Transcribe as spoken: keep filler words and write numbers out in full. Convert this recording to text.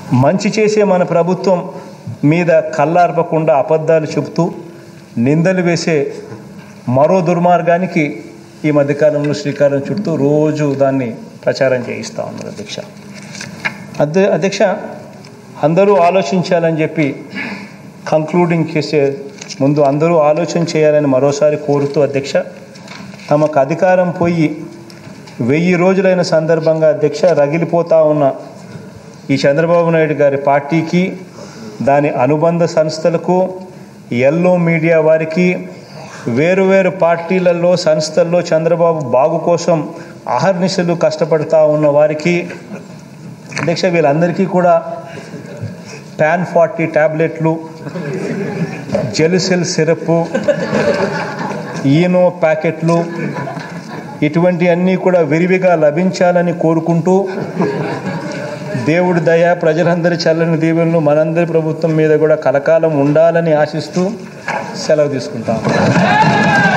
మంచి చేసే మన ప్రభుత్వం మీద కళ్ళార్పకుండా అబద్ధాలు చెబుతూ నిందలు వేసే మరో దుర్మార్గానికి ఈ మధ్యకాలంలో శ్రీకారం చుట్టూ రోజు దాన్ని ప్రచారం చేయిస్తూ ఉన్నారు అధ్యక్ష. అధ్య అధ్యక్ష అందరూ ఆలోచించాలని చెప్పి కంక్లూడింగ్ చేసే ముందు అందరూ ఆలోచన చేయాలని మరోసారి కోరుతూ అధ్యక్ష, తమకు అధికారం పోయి వెయ్యి రోజులైన సందర్భంగా అధ్యక్ష రగిలిపోతూ ఉన్న ఈ చంద్రబాబు నాయుడు గారి పార్టీకి, దాని అనుబంధ సంస్థలకు, ఎల్లో మీడియా వారికి, వేరు వేరు పార్టీలలో సంస్థల్లో చంద్రబాబు బాగు కోసం అహర్నిశలు కష్టపడుతూ ఉన్న వారికి అధ్యక్ష, వీళ్ళందరికీ కూడా ప్యాన్ ఫార్టీ ట్యాబ్లెట్లు, జెలుసెల్ సిరప్, ఈనో ప్యాకెట్లు ఇటువంటి అన్నీ కూడా విరివిగా లభించాలని కోరుకుంటూ, దేవుడి దయ ప్రజలందరి చల్లని దీవెనలు మనందరి ప్రభుత్వం మీద కూడా కలకాలం ఉండాలని ఆశిస్తూ సెలవు తీసుకుంటాం.